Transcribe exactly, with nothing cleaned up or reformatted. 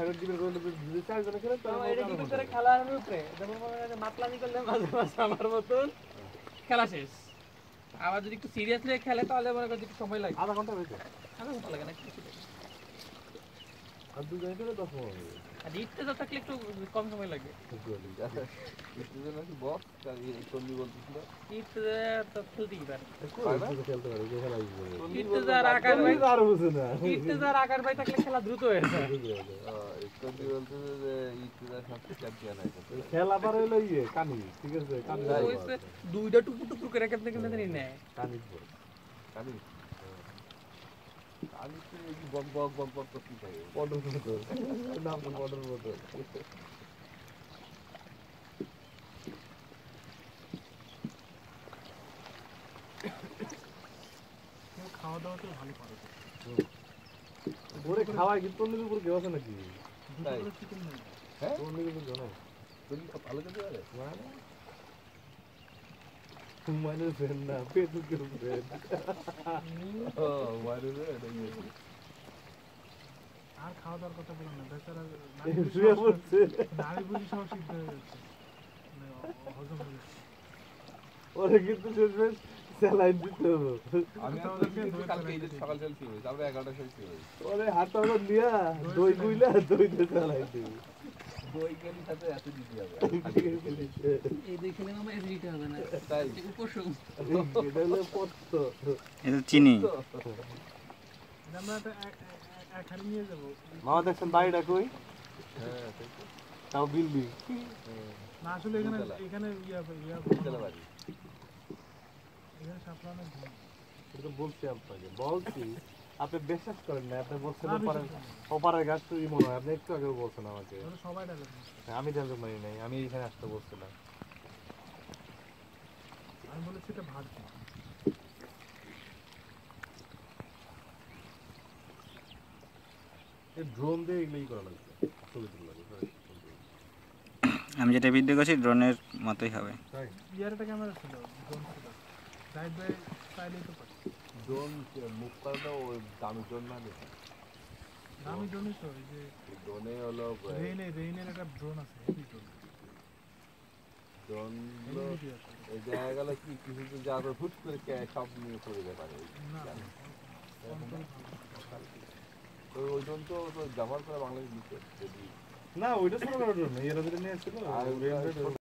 debate করলে যদি চার জন খেলে তাহলে এটা ডিবেট করে খেলার উপরে যেমন মনে হয় মাতলামি করলে মাঝে মাঝে আমার মতন খেলা শেষ আবার যদি একটু সিরিয়াসলি খেলে তাহলে মনে করি একটু সময় লাগে আধা ঘন্টা হয়েছে আধা ঘন্টা লাগে না কিছু আর দুজনে খেলে দশ মিনিট হবে আর ইটতে যা থাকলে একটু কম সময় লাগে ইটতে নাকি বস চন্ডি বলতেছিল ইটতে তো খেলতেই পারে খেলতে পারে যে খেলা ইটতে যার আকার ভাই আর বুঝে না ইটতে যার আকার ভাই থাকলে খেলা দ্রুত হয়ে যায় চন্ডি বলতেছে যে ইটতে সবচেয়ে চ্যাম্পিয়ন আছে খেলা পার হইলো ইয়ে কানি ঠিক আছে কানি দুইটা টুকু টুকু করে কেমনে কেমনে জানি নেয় কানি কানি কানি তো এই বক বক বক বক করতে থাকে অর্ডার মতো নাম অর্ডার মতো খাওয়া দাওয়া তো ভালো পারে ওরে খাওয়াই কি তোর উপর কেউ আছে নাকি তাই হ্যাঁ তোর উপর জানো তুমি ভালো খেতে পারে মানে ফ্রেন্ড না ফেসবুকের ফ্রেন্ড ও মানে রে আর খাওয়া দাওয়ার কথা বললাম না বেচারা শুয়ে পড়ছে নারী বুঝি সব সিদ্ধ হয়ে যাচ্ছে মানে হজম হয়ে যাচ্ছে ওরে কিন্তু শেষমেশ স্যালাইন দিতে হবে আমি কালকে এই যে সকাল সকাল শুয়ে হয়েছে আমরা এগারোটার সময় শুয়ে হয়েছি ওরে হাতটা ওটা নিয়া দই গুইলা দই দিয়ে স্যালাইন দিবি দই গেলি সাথে এত দিতে হবে এই দেখলে মামা এসিডিটি হবে না তাই উপশম এটা হলো পত্ত এটা চিনি আমরা তো এক খালি নিয়ে যাব মামা দেখছেন বাড়িটা কই হ্যাঁ তাও বিল্ডিং না আসলে এখানে এখানে ইয়া ইয়া চলে বাড়ি এখানে সাপলানো এটা বলছি আপনাকে বলছি আপনি বিশ্বাস করেন না আপনি বলছেন ওপারে ওপারের গাছ তো মনে হয় আপনি একটু আগে বলছেন আমাকে সবাই ডায়লগ আমি ডায়লগ মারি নাই আমি এখানে আসতে বলছিলাম আমি বলেছি এটা ভাত এই ড্রোন দিয়ে এগুলোই করা লাগবে ছবি তুলে লাগবে আমি যেটা ভিডিও করছি ড্রোনের মতোই হবে তাই ইয়ার একটা ক্যামেরা ছিল ড্রোন ছিল সাইড বাই সাইডে তো পাচ্ছি ড্রোন মুভ করাটা ওই দামি ড্রোন না দেখি দামি ড্রোনই তো এই যে ড্রোনে হলো রেইনে রেইনের একটা ড্রোন আছে হেভি ড্রোন ড্রোন এই জায়গা গেলে কি কিছু তো যা তো হুট করে সব নিয়ে পড়ে যেতে পারে তো ওই ড্রোন তো ব্যবহার করে বাংলাদেশ দিচ্ছে যদি না ওইটা ছোট ড্রোন না এর ভিতরে নিয়ে ছিল আর